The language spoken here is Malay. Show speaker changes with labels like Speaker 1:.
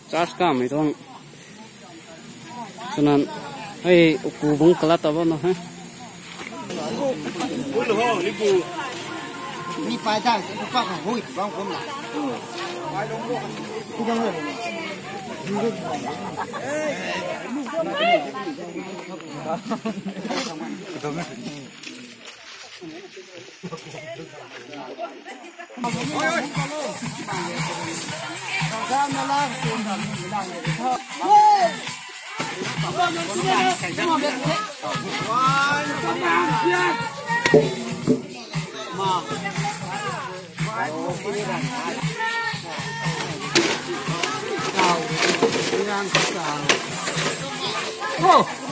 Speaker 1: charge ka mai thong chunan ai ku bung kala ta ba no ha
Speaker 2: 你摆在不放很会放风了，不放了。Oh!